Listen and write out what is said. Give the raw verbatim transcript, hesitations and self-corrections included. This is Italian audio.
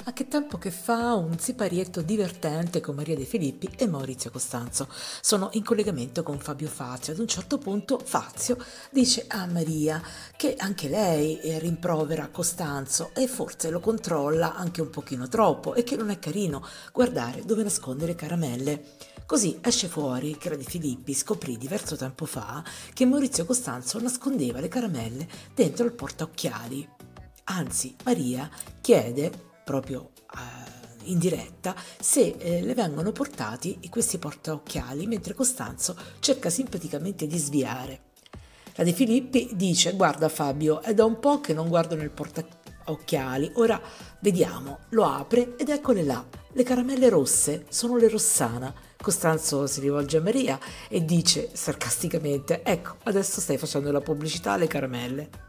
a che tempo che fa un siparietto divertente con Maria De Filippi e Maurizio Costanzo. Sono in collegamento con Fabio Fazio. Ad un certo punto Fazio dice a Maria che anche lei rimprovera Costanzo e forse lo controlla anche un pochino troppo e che non è carino guardare dove nascondere caramelle. Così esce fuori che la De Filippi scoprì diverso tempo fa che Maurizio Costanzo nascondeva le caramelle dentro il portaocchiali. Anzi, Maria chiede proprio eh, in diretta se eh, le vengono portati questi portaocchiali mentre Costanzo cerca simpaticamente di sviare. La De Filippi dice: guarda Fabio, è da un po' che non guardo nel portaocchiali, ora vediamo. Lo apre ed eccole là, le caramelle rosse, sono le Rossana. Costanzo si rivolge a Maria e dice sarcasticamente: ecco, adesso stai facendo la pubblicità alle caramelle.